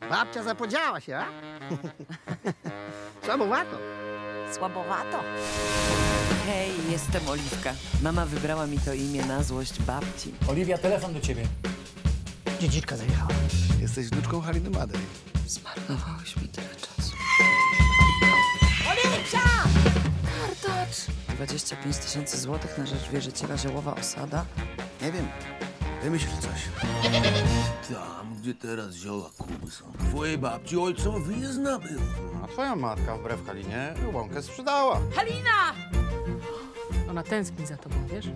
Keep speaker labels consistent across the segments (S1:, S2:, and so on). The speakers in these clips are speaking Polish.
S1: Babcia zapodziała się, a? Słabowato.
S2: Słabowato. Hej, jestem Oliwka. Mama wybrała mi to imię na złość babci.
S3: Oliwia, telefon do ciebie.
S1: Dziedziczka zajechała.
S4: Jesteś wnuczką Haliny Madej.
S2: Zmarnowałeś mi tyle czasu. Oliwcia! Kartacz! 25 000 złotych na rzecz wierzyciela Ziołowa Osada.
S4: Nie wiem. Wymyśl coś. Tam, gdzie teraz zioła Kuby są. Twojej babci ojcowizna była.
S5: A twoja matka, wbrew Halinie, łąkę sprzedała.
S2: Halina!
S6: Ona tęskni za tobą, wiesz?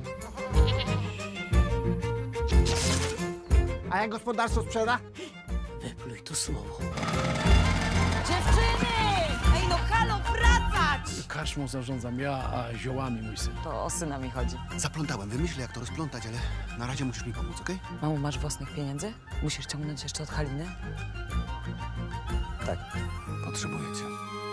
S1: A jak gospodarstwo sprzeda?
S4: Wypluj to słowo.
S2: Dziewczyny! Ej, no halo, wracać!
S3: Karczmą zarządzam ja, a ziołami mój syn.
S2: To o syna mi chodzi.
S4: Zaplątałem. Wymyślę, jak to rozplątać, ale na razie musisz mi pomóc, okej?
S2: Mamo, masz własnych pieniędzy? Musisz ciągnąć jeszcze od Haliny?
S4: Tak. Potrzebuję cię.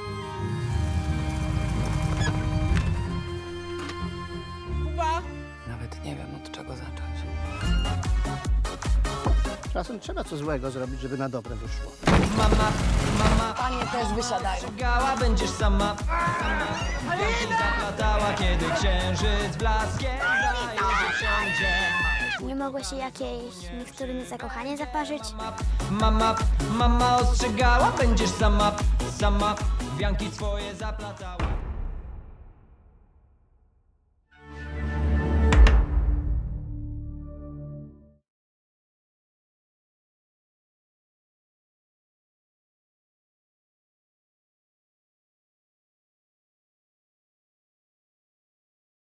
S2: Nawet nie wiem, od czego zacząć.
S1: Czasem trzeba coś złego zrobić, żeby na dobre wyszło.
S7: Mama,
S2: Panie też wysiadają.
S7: gała będziesz sama. Halina! Zaplatała, kiedy księżyc blaskiem zajdzie wszędzie.
S8: Nie mogło się jakieś niektórym zakochanie zaparzyć?
S7: Mama ostrzegała, będziesz sama. Wianki swoje zaplatała.